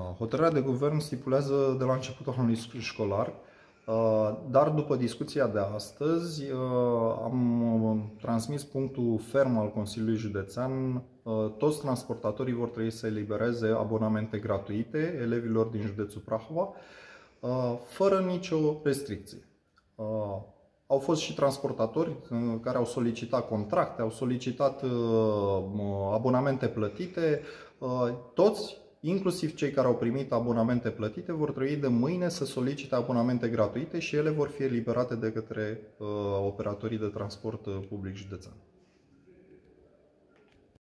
Hotărârea de guvern stipulează de la începutul anului școlar, dar după discuția de astăzi am transmis punctul ferm al Consiliului Județean. Toți transportatorii vor trebui să elibereze abonamente gratuite elevilor din județul Prahova, fără nicio restricție. Au fost și transportatori care au solicitat contracte, au solicitat abonamente plătite. Toți, inclusiv cei care au primit abonamente plătite, vor trebui de mâine să solicite abonamente gratuite și ele vor fi eliberate de către operatorii de transport public județean.